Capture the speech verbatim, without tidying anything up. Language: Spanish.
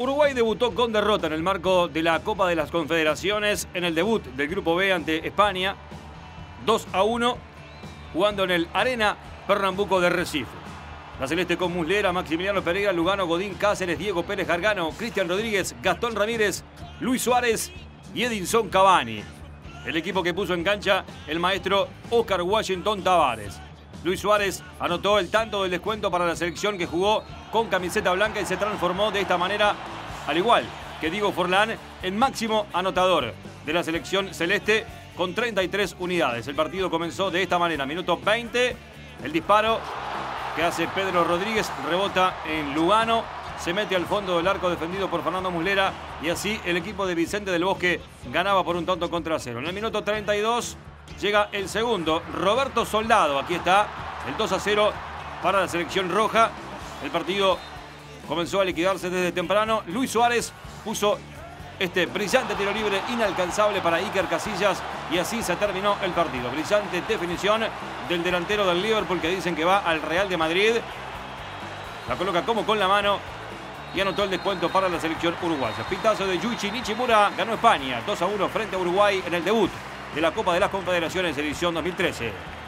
Uruguay debutó con derrota en el marco de la Copa de las Confederaciones en el debut del Grupo B ante España, dos a uno, jugando en el Arena Pernambuco de Recife. La celeste con Muslera, Maximiliano Pereira, Lugano, Godín, Cáceres, Diego Pérez Gargano, Cristian Rodríguez, Gastón Ramírez, Luis Suárez y Edinson Cavani. El equipo que puso en cancha el maestro Oscar Washington Tavares. Luis Suárez anotó el tanto del descuento para la selección que jugó con camiseta blanca y se transformó de esta manera, al igual que Diego Forlán, en máximo anotador de la selección celeste con treinta y tres unidades. El partido comenzó de esta manera, minuto veinte, el disparo que hace Pedro Rodríguez, rebota en Lugano, se mete al fondo del arco defendido por Fernando Muslera y así el equipo de Vicente del Bosque ganaba por un tanto contra cero. En el minuto treinta y dos llega el segundo, Roberto Soldado, aquí está el dos a cero para la selección roja. El partido comenzó a liquidarse desde temprano. Luis Suárez puso este brillante tiro libre inalcanzable para Iker Casillas y así se terminó el partido. Brillante definición del delantero del Liverpool que dicen que va al Real de Madrid. La coloca como con la mano y anotó el descuento para la selección uruguaya. Pitazo de Yuichi Nichimura, ganó España dos a uno frente a Uruguay en el debut de la Copa de las Confederaciones edición dos mil trece.